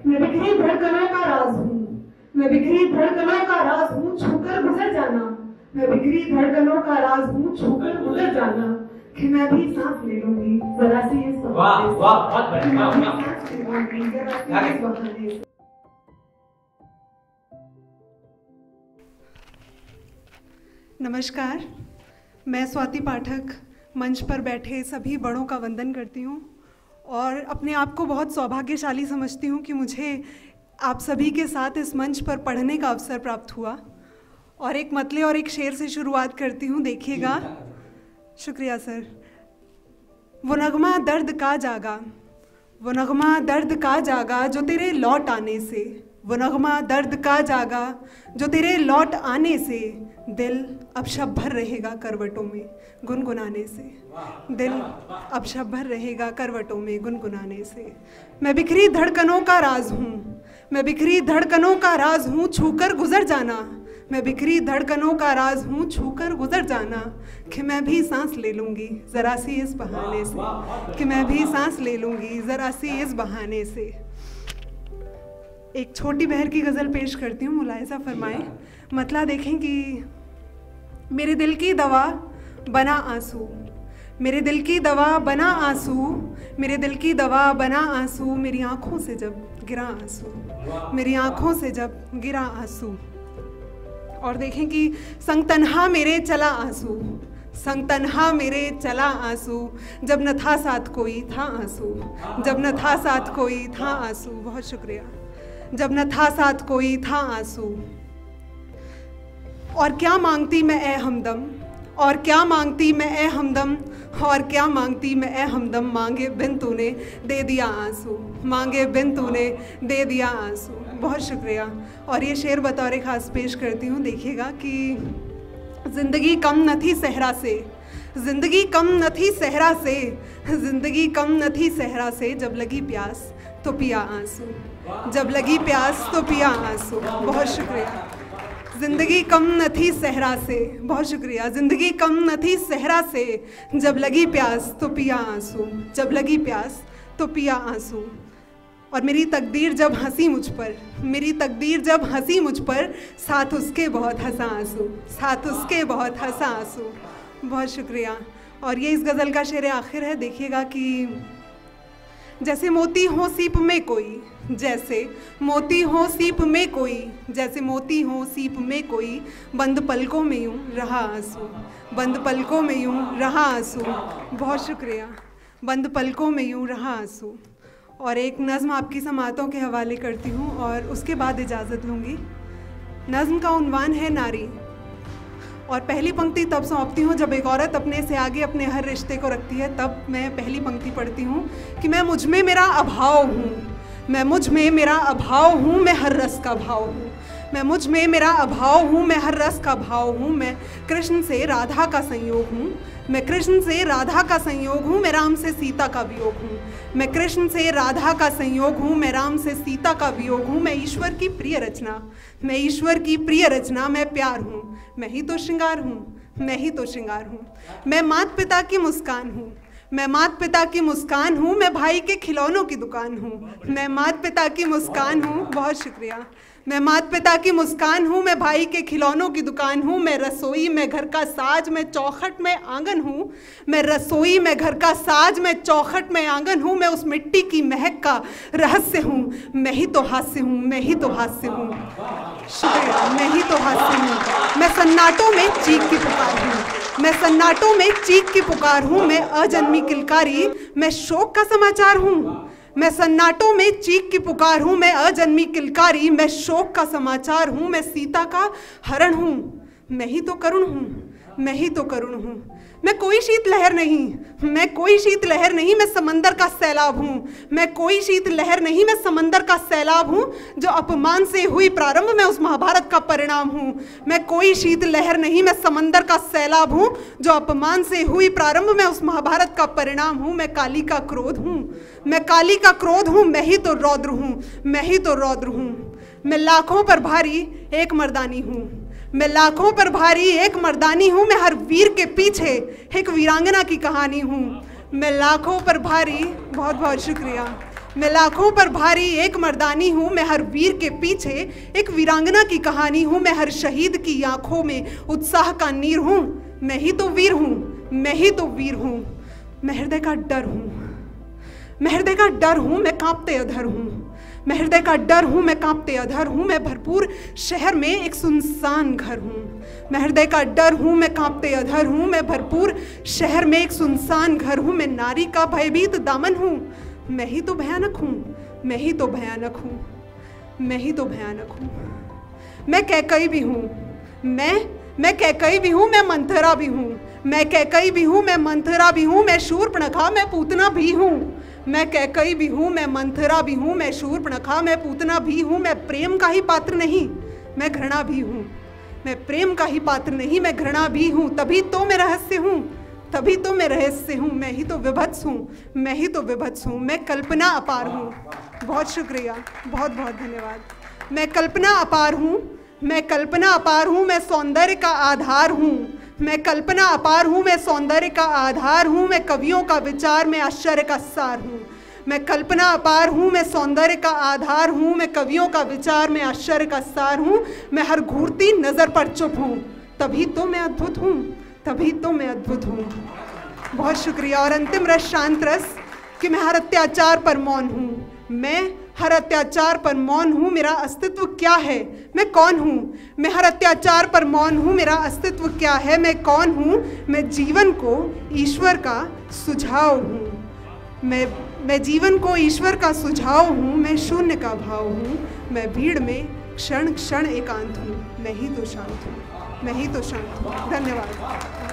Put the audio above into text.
मैं बिखरी धड़कनों का राज हूँ, मैं बिखरी धड़कनों का राज हूँ, छूकर गुजर जाना। मैं बिखरी धड़कनों का राज हूँ, छूकर गुजर जाना। कि मैं भी सांस ले लूंगी जरा सी इस बहाने से। वाह वाह, बहुत बढ़िया, वाह वाह। सांस ले लूंगी जरा सी इस बहाने से। नमस्कार, मैं स्वाति पाठक मंच पर बैठे सभी बड़ों का वंदन करती हूँ और अपने आप को बहुत सौभाग्यशाली समझती हूँ कि मुझे आप सभी के साथ इस मंच पर पढ़ने का अवसर प्राप्त हुआ। और एक मतले और एक शेर से शुरुआत करती हूँ, देखिएगा। शुक्रिया सर। वो नगमा दर्द का जागा, वो नगमा दर्द का जागा जो तेरे लौट आने से, वो नगमा दर्द का जागा जो तेरे लौट आने से, दिल अब शब भर रहेगा करवटों में गुनगुनाने से, दिल अब शब भर रहेगा करवटों में गुनगुनाने से। मैं बिखरी धड़कनों का राज हूँ, मैं बिखरी धड़कनों का राज हूँ, छूकर गुजर जाना। मैं बिखरी धड़कनों का राज हूँ, छूकर गुजर जाना। कि मैं भी सांस ले लूँगी ज़रा सी इस बहाने से, कि मैं भी सांस ले लूँगी ज़रा सी इस बहाने से। एक छोटी बहर की गज़ल पेश करती हूँ, मुलाहिज़ा फरमाएं। मतला देखें कि मेरे दिल की दवा बना आंसू, मेरे दिल की दवा बना आंसू, मेरे दिल की दवा बना आंसू, मेरी आँखों से जब गिरा आंसू, मेरी आँखों से जब गिरा आंसू। और देखें कि संग तन्हा मेरे चला आंसू, संग तन्हा मेरे चला आंसू, जब न था साथ कोई था आंसू, जब न था साथ कोई था आंसू। बहुत शुक्रिया। जब न था साथ कोई था आंसू। और क्या मांगती मैं ए हमदम, और क्या मांगती मैं ए हमदम, और क्या मांगती मैं ए हमदम, मांगे बिन तूने दे दिया आंसू, मांगे बिन तूने दे दिया आंसू। बहुत शुक्रिया। और ये शेर बतौर ख़ास पेश करती हूँ, देखिएगा कि ज़िंदगी कम न थी सहरा से, ज़िंदगी कम न थी सहरा से, ज़िंदगी कम न थी सहरा से, जब लगी प्यास तो पिया आंसू, जब लगी प्यास तो पिया आंसू। बहुत शुक्रिया। ज़िंदगी कम न थी सहरा से, बहुत शुक्रिया। ज़िंदगी कम न थी सहरा से, जब लगी प्यास तो पिया आंसू, जब लगी प्यास तो पिया आंसू। और मेरी तकदीर जब हंसी मुझ पर, मेरी तकदीर जब हंसी मुझ पर, साथ उसके बहुत हंसा आंसू, साथ उसके बहुत हंसा आंसू। बहुत शुक्रिया। और ये इस गज़ल का शेर आखिर है, देखिएगा कि जैसे मोती हो सीप में कोई, जैसे मोती हो सीप में कोई, जैसे मोती हो सीप में कोई, बंद पलकों में यूँ रहा आंसू, बंद पलकों में यूँ रहा आंसू। बहुत शुक्रिया। बंद पलकों में यूँ रहा आंसू। और एक नज़्म आपकी समातों के हवाले करती हूँ और उसके बाद इजाज़त लूँगी। नज़्म का उन्वान है नारी, और पहली पंक्ति तब सौंपती हूँ जब एक औरत अपने से आगे अपने हर रिश्ते को रखती है, तब मैं पहली पंक्ति पढ़ती हूँ कि मैं मुझ में मेरा अभाव हूँ, मैं मुझ में मेरा अभाव हूँ, मैं हर रस का भाव हूँ, मैं मुझ में मेरा अभाव हूँ, मैं हर रस का भाव हूँ। मैं कृष्ण से राधा का संयोग हूँ, मैं कृष्ण से राधा का संयोग हूँ, मैं राम से सीता का वियोग हूँ, मैं कृष्ण से राधा का संयोग हूँ, मैं राम से सीता का वियोग हूँ। मैं ईश्वर की प्रिय रचना, मैं ईश्वर की प्रिय रचना, मैं प्यार हूँ, मैं ही तो श्रृंगार हूँ, मैं ही तो श्रृंगार हूँ। मैं माता पिता की मुस्कान हूँ, मैं माता पिता की मुस्कान हूँ, मैं भाई के खिलौनों की दुकान हूँ, मैं माता पिता की मुस्कान हूँ। बहुत शुक्रिया। मैं माता पिता की मुस्कान हूँ, मैं भाई के खिलौनों की दुकान हूँ, मैं रसोई में घर का साज, मैं चौखट में आंगन हूँ, मैं रसोई में घर का साज, मैं चौखट में आंगन हूँ, मैं उस मिट्टी की महक का रहस्य हूँ, मैं ही तो हास्य हूँ, मैं ही तो हास्य हूँ। शुक्रिया। मैं ही तो हास्य हूँ। मैं सन्नाटों में चीख की पुकार हूँ, मैं सन्नाटों में चीख की पुकार हूँ, मैं अजन्मी किलकारी, मैं शोक का समाचार हूँ, मैं सन्नाटों में चीख की पुकार हूँ, मैं अजन्मी किलकारी, मैं शोक का समाचार हूँ, मैं सीता का हरण हूँ, मैं ही तो करुण हूँ, मैं ही तो करुण हूँ। मैं कोई शीत लहर नहीं, मैं कोई शीत लहर नहीं, मैं समंदर का सैलाब हूँ, मैं कोई शीत लहर नहीं, मैं समंदर का सैलाब हूँ, जो अपमान से हुई प्रारंभ में उस महाभारत का परिणाम हूँ। मैं कोई शीत लहर नहीं, मैं समंदर का सैलाब हूँ, जो अपमान से हुई प्रारंभ में उस महाभारत का परिणाम हूँ। मैं काली का क्रोध हूँ, मैं काली का क्रोध हूँ, मैं ही तो रौद्र हूँ, मैं ही तो रौद्र हूँ। मैं लाखों पर भारी एक मर्दानी हूँ, मैं लाखों पर भारी एक मर्दानी हूँ, मैं हर वीर के पीछे एक वीरांगना की कहानी हूँ। मैं लाखों पर भारी, बहुत बहुत शुक्रिया, मैं लाखों पर भारी एक मर्दानी हूँ, मैं हर वीर के पीछे एक वीरांगना की कहानी हूँ, मैं हर शहीद की आंखों में उत्साह का नीर हूँ। मैं ही तो वीर हूँ, मैं ही तो वीर हूँ, मैं हृदय का डर हूँ, मैं हृदय का डर हूँ, मैं कांपते अधर हूँ, मैं हृदय का डर हूँ, मैं कांपते अधर हूँ, मैं भरपूर शहर में एक सुनसान घर हूँ। मैं हृदय का डर हूँ, मैं कांपते अधर हूँ, मैं भरपूर शहर में एक सुनसान घर हूँ, मैं नारी का भयभीत दामन हूँ। मैं ही तो भयानक हूँ, मैं ही तो भयानक हूँ, मैं ही तो भयानक हूँ। मैं कैकई भी हूँ, मैं कैकई भी हूँ, मैं मंथरा भी हूँ, मैं कैकई भी हूँ, मैं मंथरा भी हूँ, मैं शूर्पणखा, मैं पूतना भी हूँ। मैं कैकई भी हूँ, मैं मंथरा भी हूँ, मैं शूर्पणखा, मैं पूतना भी हूँ। मैं प्रेम का ही पात्र नहीं, मैं घृणा भी हूँ, मैं प्रेम का ही पात्र नहीं, मैं घृणा भी हूँ। तभी तो मैं रहस्य हूँ, तभी तो मैं रहस्य हूँ, मैं ही तो विभत्स हूँ, मैं ही तो विभत्स हूँ। मैं कल्पना अपार हूँ। बहुत शुक्रिया, बहुत बहुत धन्यवाद। मैं कल्पना अपार हूँ, मैं कल्पना अपार हूँ, मैं सौंदर्य का आधार हूँ। मैं कल्पना अपार हूँ, मैं सौंदर्य का आधार हूँ, मैं कवियों का विचार में आश्चर्य का सार हूँ। मैं कल्पना अपार हूँ, मैं सौंदर्य का आधार हूँ, मैं कवियों का विचार में आश्चर्य का सार हूँ। मैं हर घूरती नज़र पर चुप हूँ, तभी तो मैं अद्भुत हूँ, तभी तो मैं अद्भुत हूँ। बहुत शुक्रिया। और अंतिम रस शांत रस कि मैं हर अत्याचार पर मौन हूँ, मैं हर अत्याचार पर मौन हूँ। मेरा अस्तित्व क्या है, मैं कौन हूँ? मैं हर अत्याचार पर मौन हूँ, मेरा अस्तित्व क्या है, मैं कौन हूँ? मैं जीवन को ईश्वर का सुझाव हूँ, मैं जीवन को ईश्वर का सुझाव हूँ, मैं शून्य का भाव हूँ, मैं भीड़ में क्षण क्षण एकांत हूँ, मैं ही तो शांत हूँ, मैं ही तो शांत हूँ। धन्यवाद।